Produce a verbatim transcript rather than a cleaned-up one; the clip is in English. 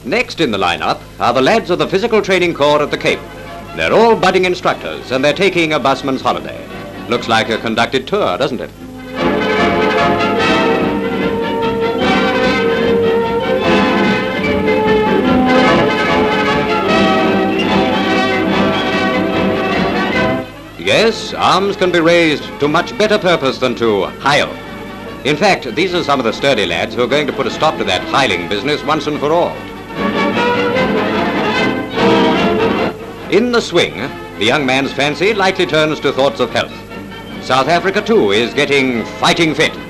Next in the lineup are the lads of the Physical Training Corps at the Cape. They're all budding instructors, and they're taking a busman's holiday. Looks like a conducted tour, doesn't it? Yes, arms can be raised to much better purpose than to hile. In fact, these are some of the sturdy lads who are going to put a stop to that hiling business once and for all. In the swing, the young man's fancy likely turns to thoughts of health. South Africa, too, is getting fighting fit.